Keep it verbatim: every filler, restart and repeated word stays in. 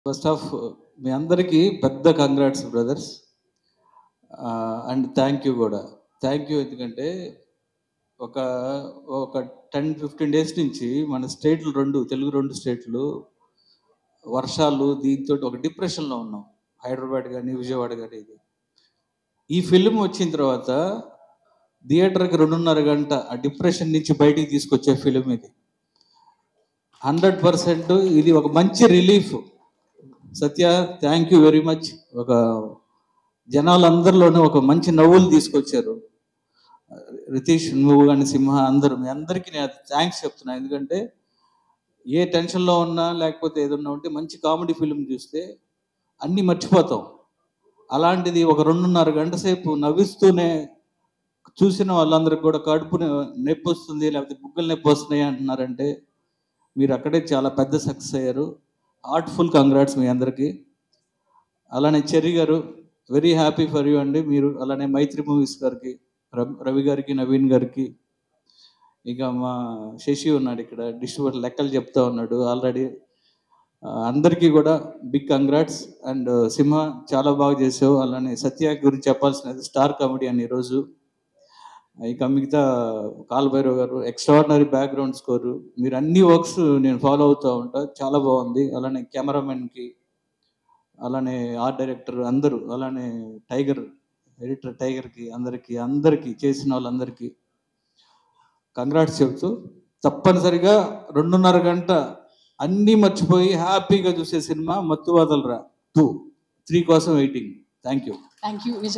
First of మీ అందరికీ పెద్ద congrats brothers. And thank you కూడా. థ్యాంక్ యూ ఎందుకంటే ఒక ఒక టెన్ ఫిఫ్టీన్ డేస్ నుంచి మన స్టేట్లు రెండు తెలుగు రెండు స్టేట్లు వర్షాలు దీంతో ఒక డిప్రెషన్లో ఉన్నాం. హైదరాబాద్ కానీ విజయవాడ కానీ. ఇది ఈ ఫిల్మ్ వచ్చిన తర్వాత థియేటర్కి రెండున్నర గంట ఆ డిప్రెషన్ నుంచి బయటికి తీసుకొచ్చే ఫిలిం ఇది. హండ్రెడ్ పర్సెంట్ ఇది ఒక మంచి relief. Satya, thank you very much. ఒక జనాలందరిలోనే ఒక మంచి నవ్వులు తీసుకొచ్చారు. రితీష్, నువ్వు కానీ సింహ, అందరూ మీ అందరికీ నేను థ్యాంక్స్ చెప్తున్నా. ఎందుకంటే ఏ టెన్షన్లో ఉన్నా లేకపోతే ఏదన్నా ఉంటే మంచి కామెడీ ఫిల్మ్ చూస్తే అన్నీ మర్చిపోతాం. అలాంటిది ఒక రెండున్నర గంట సేపు నవ్విస్తూనే చూసిన వాళ్ళందరికీ కూడా కడుపు నొప్పి వస్తుంది లేకపోతే బుగ్గలు నొప్పి వస్తున్నాయి అంటున్నారంటే మీరు అక్కడే చాలా పెద్ద సక్సెస్ అయ్యారు. హార్ట్ఫుల్ కంగ్రాట్స్ మీ అందరికీ. అలానే చెర్రీ గారు, వెరీ హ్యాపీ ఫర్ యూ అండి. మీరు అలానే మైత్రి మూవీస్ గారికి, రవి గారికి, నవీన్ గారికి, ఇక మా శశి ఉన్నాడు ఇక్కడ డిస్ట్రిబ్యూటర్, లెక్కలు చెప్తా ఉన్నాడు ఆల్రెడీ. అందరికీ కూడా బిగ్ కంగ్రాట్స్. అండ్ సింహ చాలా బాగా చేసావు. అలానే సత్య గురించి చెప్పాల్సినది, స్టార్ కామెడీ అని ఈరోజు. ఇక మిగతా కాలభైరవ్ గారు ఎక్స్ట్రాడినరీ బ్యాక్గ్రౌండ్ స్కోరు. మీరు అన్ని వర్క్స్ నేను ఫాలో అవుతూ ఉంటా, చాలా బాగుంది. అలానే కెమెరామెన్కి, అలానే ఆర్ట్ డైరెక్టర్ అందరూ, అలానే టైగర్ ఎడిటర్ టైగర్కి, అందరికీ అందరికీ చేసిన వాళ్ళందరికీ కంగ్రాట్స్ చెప్తూ తప్పనిసరిగా రెండున్నర గంట అన్నీ మర్చిపోయి హ్యాపీగా చూసే cinema Mathu Vadalara two three కోసం waiting. Thank you. Thank you.